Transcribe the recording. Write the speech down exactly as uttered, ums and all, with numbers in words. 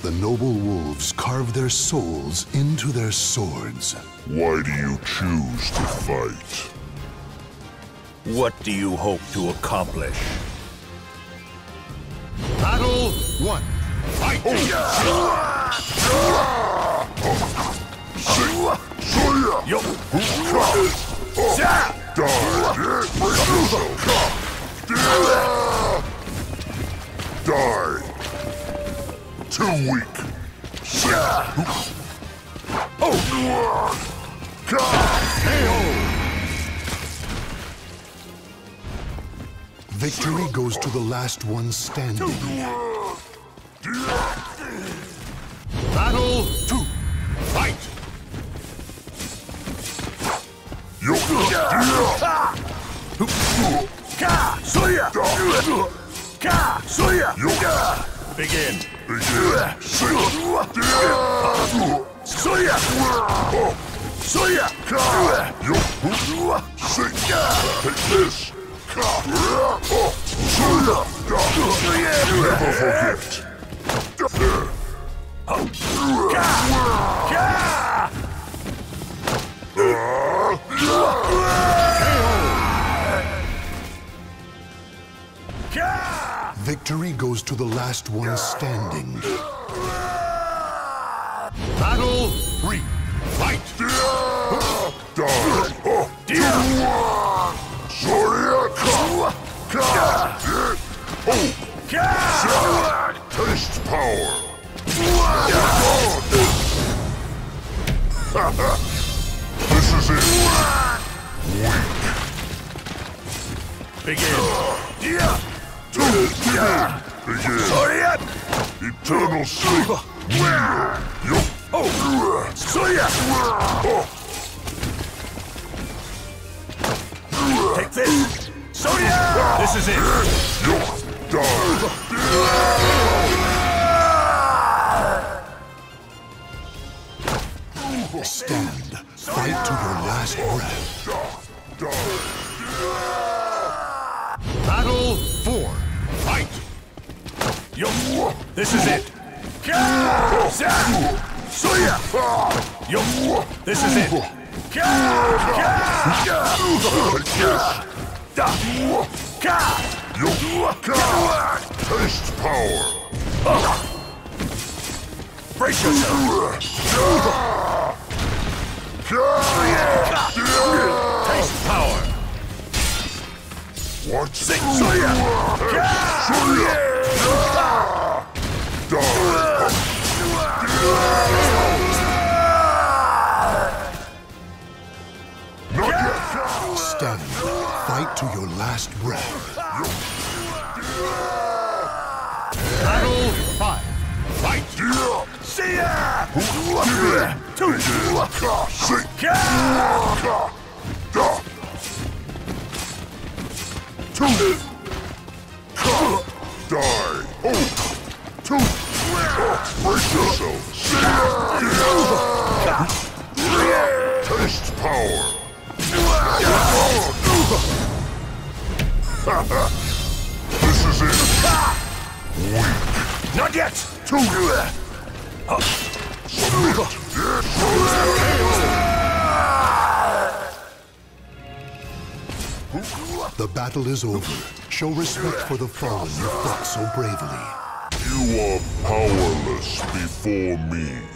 The noble wolves carve their souls into their swords. Why do you choose to fight? What do you hope to accomplish? Battle one. Fight! Yo! Die! Die! Too weak! Oh! Victory goes to the last one standing. Battle two. Fight! Yo! Begin. Begin! Take this! Never forget! Victory goes to the last one standing. Battle three. Fight! Die! Taste power! This is it! Begin. Begin! Eternal sleep! Yo! Oh! Soya! Take this! Soya! This is it! Yo! Die! Stand. Fight to your last breath. Battle four. Fight! Yo! This is it! Soya! Yo! This is it! Taste power! Brace yourself! Taste power! Watch Sing Soya! Stand. Fight to your last breath. Battle five. Fight! See ya! Two! Two! Die! Oh! Two! Brace yourself! Taste power! This is it! Weak! Not yet! Two! Submit! The battle is over. Show respect for the fallen you fought so bravely. You are powerless before me.